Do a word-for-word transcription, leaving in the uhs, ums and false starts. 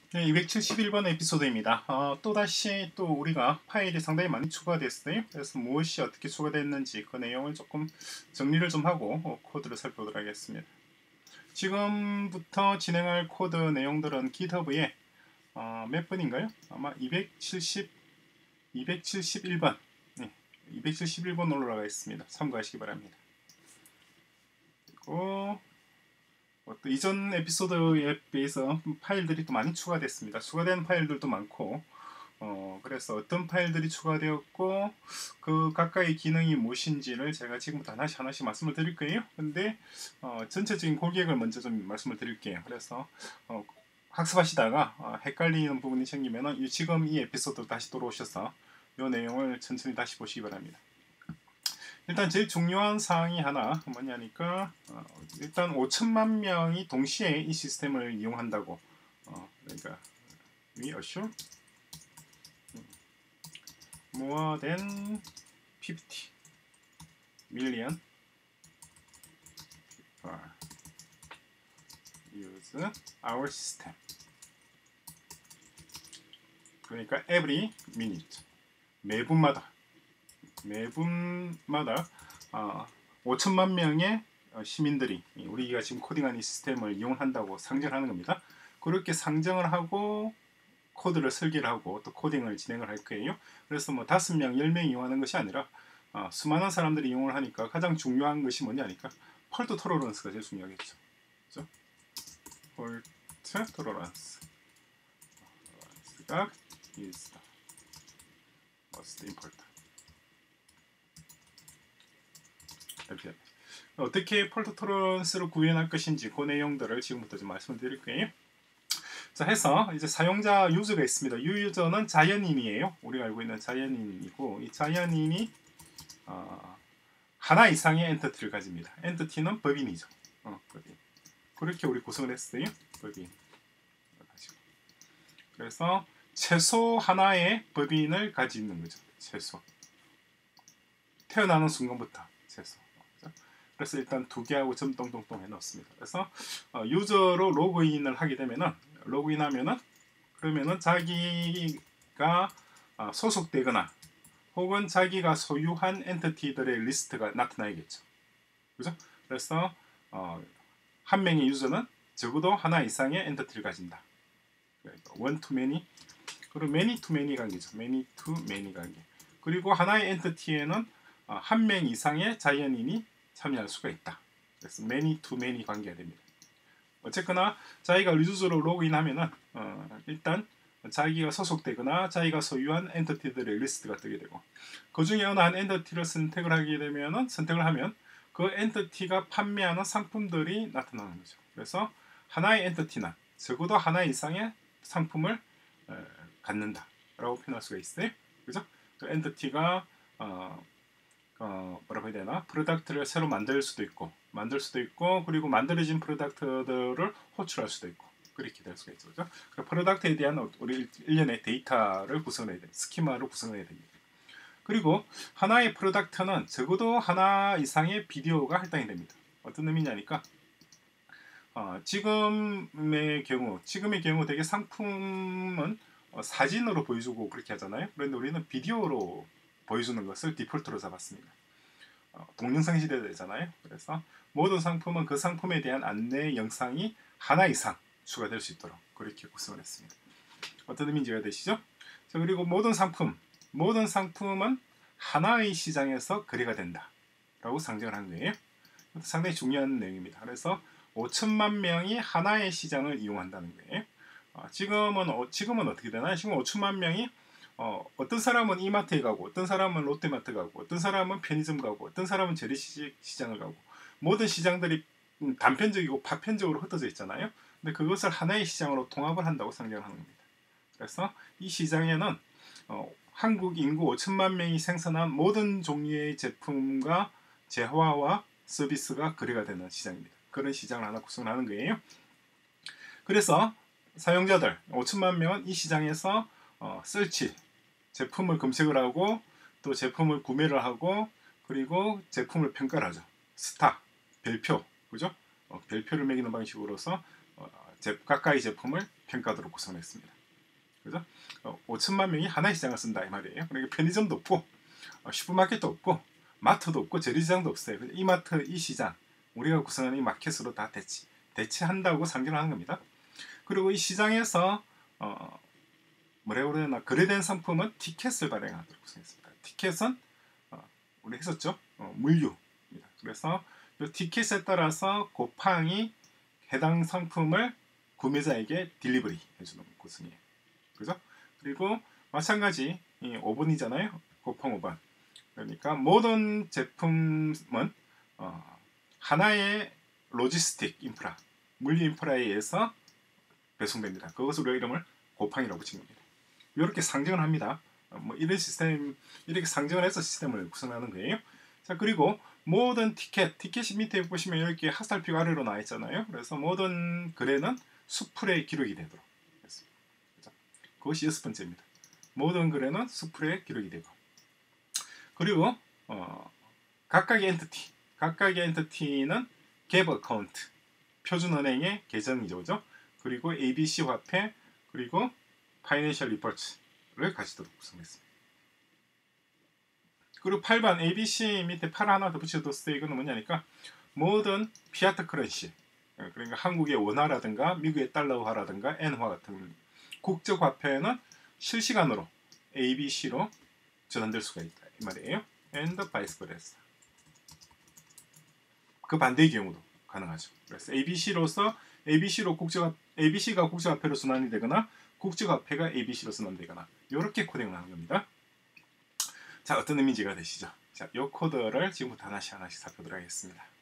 네, 이백칠십일 번 에피소드입니다. 어, 또다시 또 우리가 파일이 상당히 많이 추가됐어요. 그래서 무엇이 어떻게 추가됐는지 그 내용을 조금 정리를 좀 하고 어, 코드를 살펴보도록 하겠습니다. 지금부터 진행할 코드 내용들은 GitHub에 어, 몇 번인가요? 아마 이백칠십, 이백칠십일 번 네, 이백칠십일 번 올라가 있습니다. 참고하시기 바랍니다. 그리고 어, 또 이전 에피소드에 비해서 파일들이 또 많이 추가됐습니다. 추가된 파일들도 많고 어, 그래서 어떤 파일들이 추가되었고 그 각각의 기능이 무엇인지를 제가 지금부터 하나씩 하나씩 말씀을 드릴 거예요. 근데 어, 전체적인 고객을 먼저 좀 말씀을 드릴게요. 그래서 어, 학습하시다가 어, 헷갈리는 부분이 생기면 지금 이 에피소드 다시 돌아오셔서 이 내용을 천천히 다시 보시기 바랍니다. 일단 제일 중요한 사항이 하나 뭐냐니까 어, 일단 오천만 명이 동시에 이 시스템을 이용한다고 어, 그러니까 we assure more than fifty million people use our system. 그러니까 every minute 매분마다 매분마다 어, 오천만 명의 시민들이 우리가 지금 코딩한 이 시스템을 이용한다고 상정하는 겁니다. 그렇게 상정을 하고 코드를 설계를 하고 또 코딩을 진행을 할 거예요. 그래서 뭐 다섯 명, 열 명이 이용하는 것이 아니라 어, 수많은 사람들이 이용을 하니까 가장 중요한 것이 뭐냐니까 폴트 토러런스가 제일 중요하겠죠. 그렇죠? 폴트 토러런스 가 is the most important. 이렇게 어떻게 폴트 토러런스를 구현할 것인지 그 내용들을 지금부터 좀 말씀을 드릴 거예요. 자, 해서 이제 사용자 유저가 있습니다. 유저는 자연인이에요. 우리가 알고 있는 자연인이고 이 자연인이 어, 하나 이상의 엔터티를 가집니다. 엔터티는 법인이죠. 어, 법인. 그렇게 우리 구성을 했어요. 법인. 그래서 최소 하나의 법인을 가지는 거죠. 최소. 태어나는 순간부터 최소. 그래서 일단 두 개하고 점 동동동 해놓습니다. 그래서 어, 유저로 로그인을 하게 되면은 로그인하면은 그러면은 자기가 어, 소속되거나 혹은 자기가 소유한 엔티티들의 리스트가 나타나야겠죠. 그죠? 그래서 어, 한 명의 유저는 적어도 하나 이상의 엔티티를 가진다. one to many 그리고 many to many 관계죠. many to many 관계. 그리고 하나의 엔티티에는 어, 한 명 이상의 자연인이 참여할 수가 있다. 그래서 many to many 관계가 됩니다. 어쨌거나 자기가 유저로 로그인하면은 어, 일단 자기가 소속되거나 자기가 소유한 엔티티들의 리스트가 뜨게 되고 그 중에 어느 한 엔티티를 선택을 하게 되면은 선택을 하면 그 엔티티가 판매하는 상품들이 나타나는 거죠. 그래서 하나의 엔티티는 적어도 하나 이상의 상품을 에, 갖는다라고 표현할 수가 있어요. 그죠? 그 엔티티가 어, 어, 뭐라고 해야 되나? 프로덕트를 새로 만들 수도 있고, 만들 수도 있고, 그리고 만들어진 프로덕트들을 호출할 수도 있고, 그렇게 될 수가 있죠. 그렇죠? 그 프로덕트에 대한 우리 일련의 데이터를 구성해야 됩니다. 스키마를 구성해야 됩니다. 그리고 하나의 프로덕트는 적어도 하나 이상의 비디오가 할당이 됩니다. 어떤 의미냐니까, 어, 지금의 경우, 지금의 경우 되게 상품은 어, 사진으로 보여주고 그렇게 하잖아요. 그런데 우리는 비디오로 보여주는 것을 디폴트로 잡았습니다. 어, 동영상 시대잖아요. 그래서 모든 상품은 그 상품에 대한 안내 영상이 하나 이상 추가될 수 있도록 그렇게 구성을 했습니다. 어떤 의미인지 이해되시죠? 자, 그리고 모든 상품, 모든 상품은 하나의 시장에서 거래가 된다 라고 상정을 한 거예요. 상당히 중요한 내용입니다. 그래서 오천만 명이 하나의 시장을 이용한다는 거예요. 어, 지금은, 어, 지금은 어떻게 되나요? 지금 오천만 명이 어, 어떤 사람은 이마트에 가고 어떤 사람은 롯데마트 가고 어떤 사람은 편의점 가고 어떤 사람은 재래시장을 가고 모든 시장들이 단편적이고 파편적으로 흩어져 있잖아요. 근데 그것을 하나의 시장으로 통합을 한다고 상정하는 겁니다. 그래서 이 시장에는 어, 한국 인구 오천만 명이 생산한 모든 종류의 제품과 재화와 서비스가 거래가 되는 시장입니다. 그런 시장을 하나 구성하는 거예요. 그래서 사용자들 오천만 명은 이 시장에서 어, 설치 제품을 검색을 하고 또 제품을 구매를 하고 그리고 제품을 평가를 하죠. 스타, 별표, 그죠? 어, 별표를 매기는 방식으로서 어, 제, 가까이 제품을 평가도로 구성했습니다. 그죠? 어, 오천만 명이 하나의 시장을 쓴다 이 말이에요. 그러니까 편의점도 없고 어, 슈퍼마켓도 없고 마트도 없고 재래시장도 없어요. 이 마트, 이 시장 우리가 구성하는 이 마켓으로 다 대치, 대체한다고 상정하는 겁니다. 그리고 이 시장에서 어, 뭐라고 그래야 되나 거래된 상품은 티켓을 발행하도록 구성했습니다. 티켓은 어, 우리 했었죠. 어, 물류입니다. 그래서 이 티켓에 따라서 고팡이 해당 상품을 구매자에게 딜리버리 해주는 구성이에요. 그죠? 그리고 마찬가지 이 오 번이잖아요. 고팡 오 번. 그러니까 모든 제품은 어, 하나의 로지스틱 인프라, 물류 인프라에 의해서 배송됩니다. 그것으로 이름을 고팡이라고 붙인 겁니다. 이렇게 상정을 합니다. 어, 뭐 이런 시스템, 이렇게 상정을 해서 시스템을 구성하는 거예요. 자, 그리고 모든 티켓, 티켓이 밑에 보시면 이렇게 하살표가 아래로 나와 있잖아요. 그래서 모든 거래는 수풀에 기록이 되도록 했습니다. 그렇죠? 그것이 여섯 번째입니다. 모든 거래는 수풀에 기록이 되고, 그리고 어, 각각의 엔티티, 각각의 엔티티는 갭 어카운트, 표준은행의 계정이죠, 그죠? 그리고 에이비씨 화폐, 그리고 파이낸셜 리포트를 가지도록 구성했습니다. 그리고 팔 번 에이비씨 밑에 팔 하나 더 붙여뒀어요. 이거는 뭐냐니까 모든 피아트 커런시, 그러니까 한국의 원화라든가 미국의 달러화라든가 엔화 같은 국적 화폐는 실시간으로 에이비씨로 전환될 수가 있다 이 말이에요. and vice versa. 그 반대의 경우도 가능하죠. 그래서 에이비씨로서 에이비씨로 국적 에이비씨가 국제화폐로 순환이 되거나 국제화폐가 에이비씨로 순환되거나 이렇게 코딩을 하는 겁니다. 자, 어떤 의미인지가 되시죠? 자, 이 코드를 지금부터 하나씩 하나씩 살펴보도록 하겠습니다.